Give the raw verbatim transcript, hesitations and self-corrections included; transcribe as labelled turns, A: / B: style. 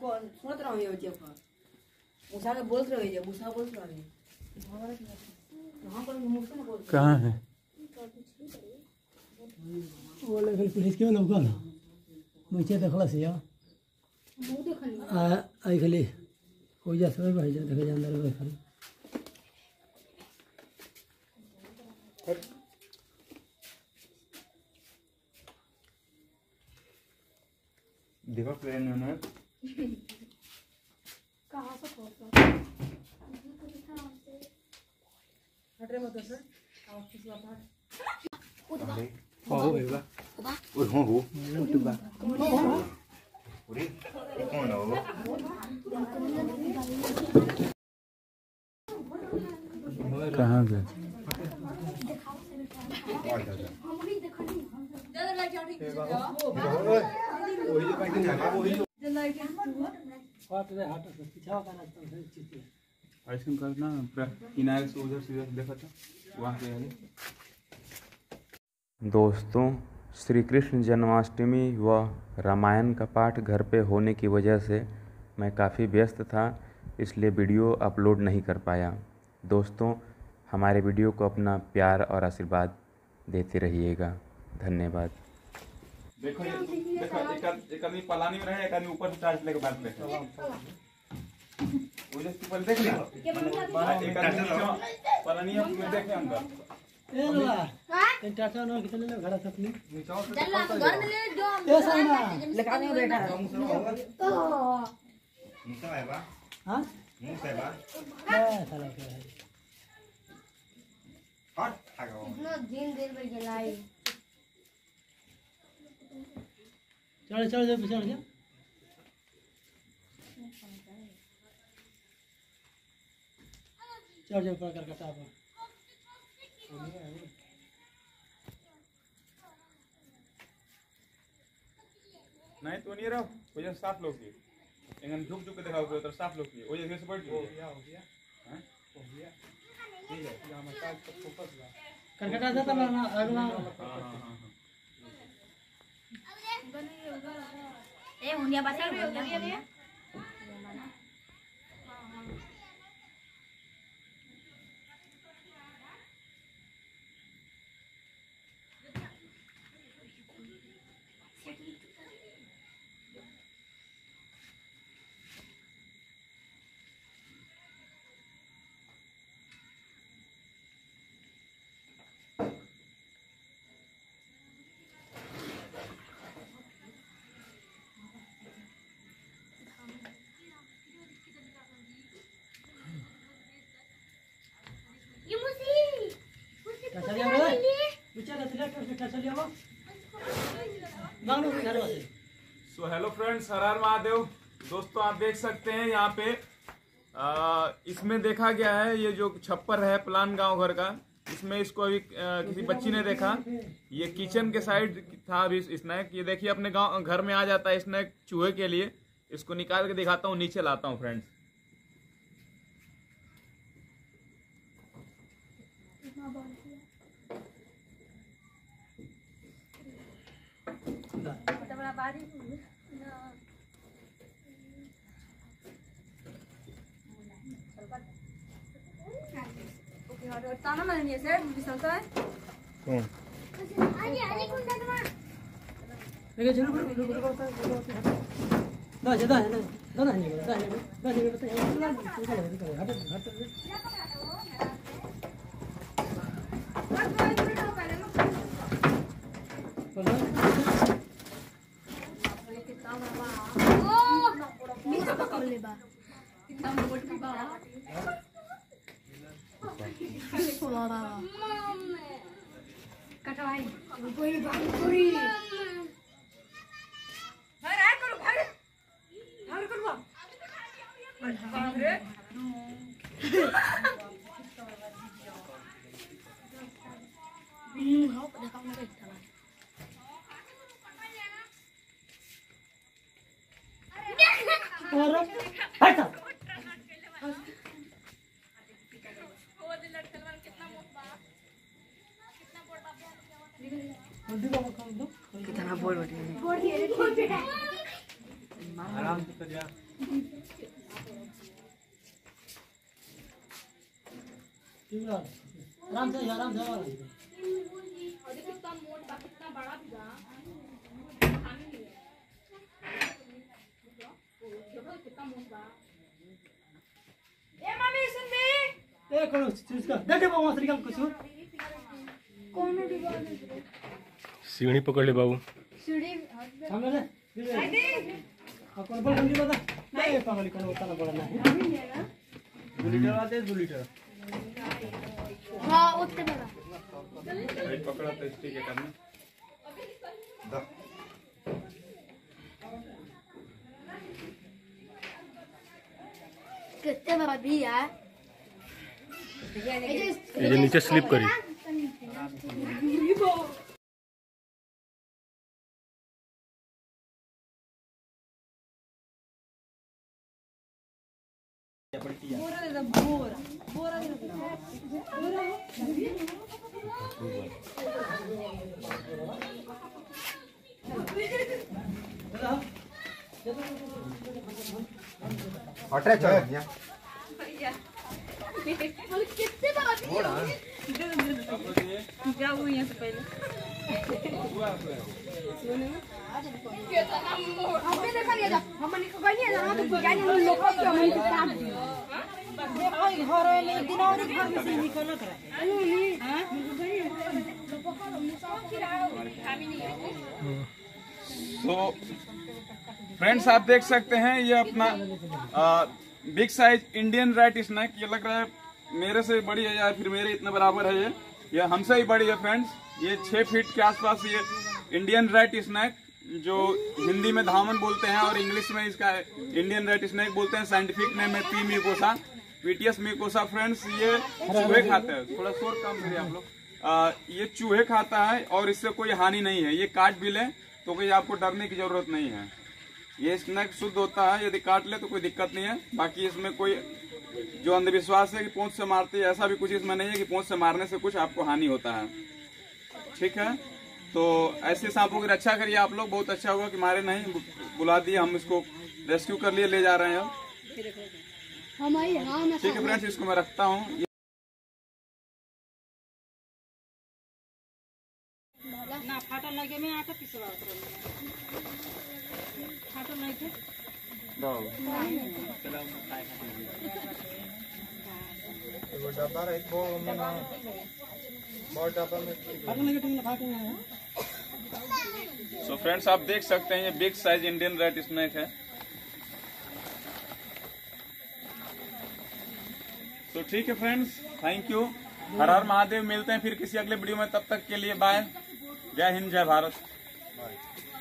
A: सुनत रहो ये जे पर मुसा के बोल रहे जे मुसा बोल रहे वहां पर मुसा ने बोल
B: कहां है
C: वो लेकिन पुलिस क्यों लौका ना मुझे देखला से यार
A: मुंह देखली
C: आ आई खाली हो जा सब भाई जा देखे जा अंदर बैठ खाली
B: देखो प्लेन में
A: कहां से खोलता हट रे मत सर आवाज किस बात है उठा
B: हो होगा ओए हो हो उठबा पूरी कौन हो कहां गए
A: ज्यादा लाइट आ रही है
B: वही जो पैकिंग है वही
A: लाइट
C: हाथ रे हाथ से पीछा का ना तो चीज
B: ऐसे करना पूरा किनारे से उधर से देखा था वहां से आगे। दोस्तों, श्री कृष्ण जन्माष्टमी व रामायण का पाठ घर पे होने की वजह से मैं काफ़ी व्यस्त था, इसलिए वीडियो अपलोड नहीं कर पाया। दोस्तों, हमारे वीडियो को अपना प्यार और आशीर्वाद देते रहिएगा। धन्यवाद। देखो ये देखो एक एक आदमी पलानी में रहे, एक आदमी ऊपर से चार्ज लेके बैठ ले। वो जैसे ऊपर देख लिया एक आदमी पलानी में देखे अंदर
C: ए ला हां टाटा नो कितने ले घड़ा अपनी
A: जल्ला घर में ले जो
C: ऐसा ना
A: लगा नहीं बैठा तो
D: मुसा है बा
C: हां
D: मुसा है बा
C: हां साला के
D: हट आगो
A: इतना दिन देर में जलाई
C: चल चल जा चल जा चल जा कर कटा पर
B: नहीं तो नहीं रहो वो जैसे साफ लोग की इंगन झुक झुक के दिखाओ तो साफ लोग की वो जैसे से बैठ हो गया हो गया हैं हो गया ठीक है यहां में काज पर फोकस ला
C: करकटा जाता ना अगला
B: हां हां हां
A: ए मुनिया बता मुनिया
C: चलिए रे बेचारा सिलेक्टर से चलिए वो गांव में घर वाले।
B: So hello friends, Har Har Mahadev. दोस्तों, आप देख सकते हैं यहाँ पे आ, इसमें देखा गया है ये जो छप्पर है प्लान गांव घर का, इसमें इसको अभी आ, किसी बच्ची ने देखा। ये किचन के साइड था अभी स्नैक। ये देखिए अपने गांव घर में आ जाता है स्नैक चूहे के लिए। इसको निकाल के दिखाता हूँ, नीचे लाता हूँ फ्रेंड्स।
A: ताना मारनी है सर दिसता है
B: कौन
A: आजी आजी कौन था तुम्हारा
C: लेके चलो ना ज्यादा है ना ना नहीं ना नहीं ना नहीं बता ये ना निकल निकल हट हट
A: कितना बड़ा ओ मिस पकड़ ले बा कितना मोट भी बा कटा भाई कोई बात पूरी भाई राय करो भाई भाई करो बाप रे हम्म हां देखा ना देखता
C: और हट
A: कितना बोल बैठे
D: आराम से कर जा
C: ठीक है आराम से आराम से
A: और देखो कितना मोटा कितना बड़ा भी बा खाने नहीं है देखो कितना मोटा ए मम्मी सुन बे
C: ए कौन चीज का दे दे बाबू श्री कुछ
A: कौन डिब्बा
E: सीढ़ी पकड़ ले बाबू
A: सीढ़ी
C: सामने ले दे दे हां कौन बोल समझी बता नहीं पागल कौन उतना बड़ा नहीं दो लीटर आते दो लीटर
A: हां उतने बड़ा
B: राइट पकड़ा तो स्टिक है करना
D: द
A: कितने बड़ा भी है
E: ये नीचे स्लिप करी
D: हटे चल गया
A: कितने बड़ा भी जाओ यहाँ से पहले हमने देखा नहीं था हमने को कहीं नहीं था तो जाने हम लोग को हमने काट दिया
C: देखो घर में एक दिन और घर में से निकल कर हां
F: तो फ्रेंड्स आप देख सकते हैं ये अपना big size Indian red snake. ये लग रहा है मेरे से बड़ी है या फिर मेरे इतने बराबर है। ये ये हमसे ही बड़ी है फ्रेंड्स। ये छह फीट के आसपास ये इंडियन रेड स्नैक जो हिंदी में धामन बोलते हैं और इंग्लिश में इसका इंडियन रेड स्नैक बोलते हैं। साइंटिफिक नेम है P mucosa Ptyas mucosa. Friends ये चूहे खाते हैं। थोड़ा शोर कम करिए आप लोग। आ, ये चूहे खाता है और इससे कोई हानि नहीं है। ये काट भी ले तो कोई आपको डरने की जरूरत नहीं है। ये स्नैक शुद्ध होता है, यदि काट ले तो कोई दिक्कत नहीं है। बाकी इसमें कोई जो अंधविश्वास है कि पूंछ से मारते हैं, ऐसा भी कुछ इसमें नहीं है कि पूंछ से मारने से कुछ आपको हानि होता है। ठीक है, तो ऐसे सांपों की रक्षा करिए आप लोग। बहुत अच्छा होगा कि मारे नहीं, बुला दिए, हम इसको रेस्क्यू कर लिए, ले जा रहे हैं। ठीक है फ्रेंड्स, इसको मैं रखता हूँ।
C: ना फाटल लगे में आटा पिसवा फाटल लगे
D: वो डब्बा रही वो मना बहुत डब्बा में
C: फाटल लगे तुमने फाटल है।
F: सो फ्रेंड्स आप देख सकते हैं ये big size Indian red snake है। तो ठीक है friends, thank you. Har Har Mahadev. मिलते हैं फिर किसी अगले वीडियो में, तब तक के लिए बाय। जय हिंद, जय भारत।